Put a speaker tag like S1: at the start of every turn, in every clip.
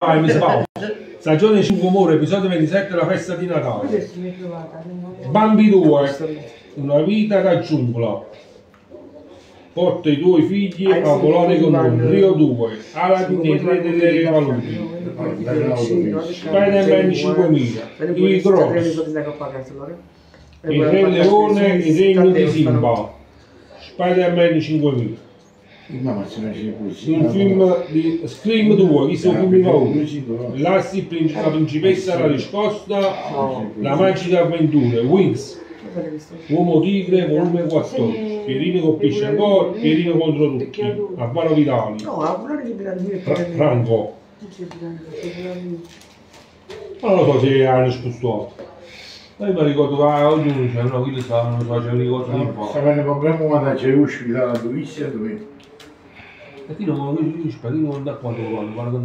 S1: Mi sbaglio. Stagione 5 Amore, episodio 27, la festa di Natale. Bambi 2, una vita da giungla. Porta i tuoi figli a volare con noi. Rio 2, Aladdin e il re delle paludi. Spider-Man 5000, i Gross, il Re Leone, il regno di Simba. Spider-Man 5000. Un film di Scream 2, chi sono film paura. Lassi, la principessa, la riscossa, la magica avventura. Wings, Uomo Tigre, volume 14. Pierino colpisce ancora, Pierino contro tutti. Alvaro Vitali. Franco. Ma non lo so se hanno spostato. Io mi ricordo che ognuno dice no, quelli stavano facendo le cose di qua.
S2: Sapete il problema quando c'è uscita la dovizia dove?
S1: E ti non mi spero, non da quando guarda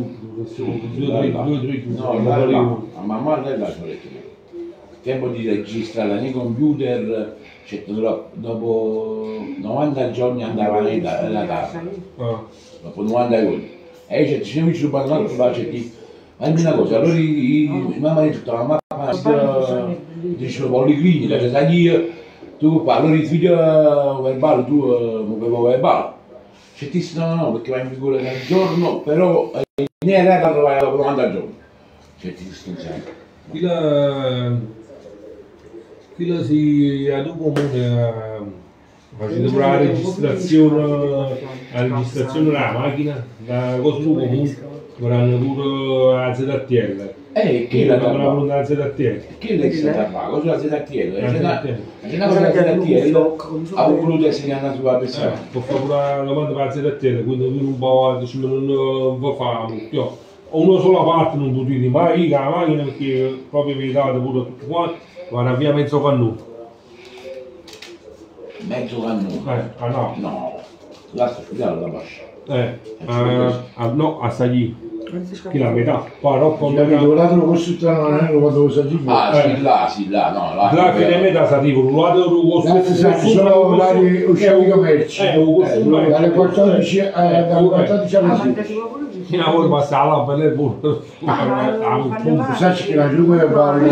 S1: subito,
S2: no, ma guarda là, tempo di registrare nei computer, cioè, dopo 90 giorni andava la data, dopo 90 giorni. E c'è sempre ci rubato un altro faccio, ma una cosa, allora mamma ha detto, la mappa dice policlinica, cioè sai tu qua, allora il figlio verbale, tu muovevo verbale. C'è ti no, perché vai in figura nel giorno, però ne era da trovare dopo 90 giorni. C'è ti
S1: Qui si ad un comune facete pure la registrazione della macchina, la cosa su comune, avranno pure la ZTL.
S2: Che
S1: la ZTL?
S2: Che lei si sta a fare? Cosa la ZTL? C'è una cosa la ZTL, ha voluto insegnare sulla persona.
S1: Può fare pure la domanda per la ZTL, quindi un po' non va fare più. Una sola parte non può dire mai la macchina perché proprio verità pure tutto quanto, guarda via mezzo cannone.
S2: Mezzo cannone?
S1: No.
S2: No, lascia studiare la fascia.
S1: No, a Sagli. Che la metà, però con
S2: l'altro costruttore non è quando lo sa di sì, là, no,
S1: là che ne metà sa tipo, lo
S2: sono vari usciti commerci, dalle 14 alle 14 alle 16.
S1: Fino a voi passava per le burro.
S2: Sai che la giù è fare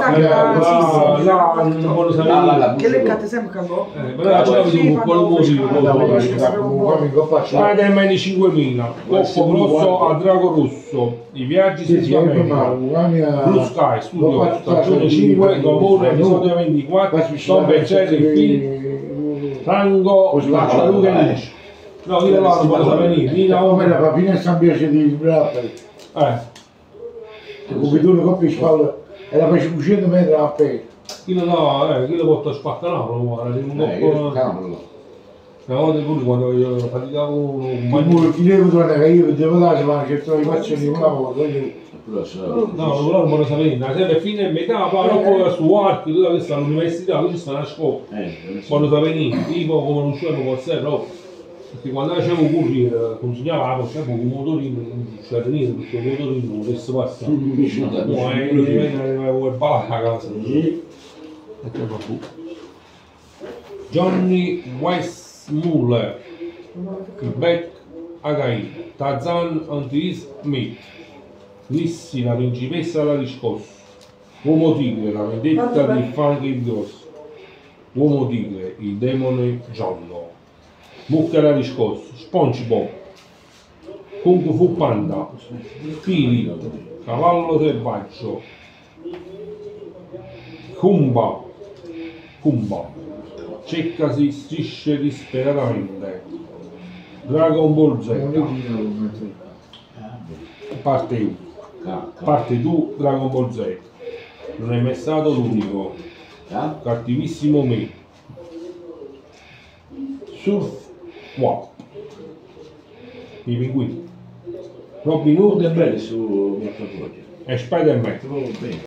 S1: là, non voglio sapere.
S3: Che le carte sempre cagò?
S1: Però c'è un po' motivo. Spider-Man 5000, Coppo Grosso a Drago Rosso, i viaggi senza America, Blue Sky, Studio, stagione 5, Gomorra, episodio 24, Tom Bercelli, il film, Franco, la Cialuca e Luce. No, io là non posso venire,
S2: come la papina San Biase di Brappel. Come tu ne coppi spalle e la fai uscire mettere a pe.
S1: Io no, io lo porto a spaccanare, guarda, una volta pure quando io faticavo un
S2: chi devo tornare, io devo dare ma che trovi faccio di una volta.
S1: No, non voglio sapere, alla fine è metà, poi su archi, tutta questa all'università, qui sta una scuola. Voglio sapere, tipo come non c'è con sé, no? Perché quando facevo curri consegnava sempre un motorino, non c'era niente, perché il motorino non potesse passare. Poi balla a casa. Johnny Weissmuller, Quebec, Again, Tarzan Antis Smith, Lissy, la principessa alla riscossa, Uomo Tigre, la vendetta di Frankie Gross, Uomo Tigre, il demone giallo, Mucca alla riscossa, SpongeBob, Kung Fu Panda, Fili, Cavallo selvaggio, Kumba, Ceccasi strisce disperatamente, Dragon Ball Z, parte 1, parte 2, Dragon Ball Z, non è mai stato l'unico, cattivissimo me, Surf Wow, i pinguini, Robin Hood
S2: è bello su
S1: e Spider-Man.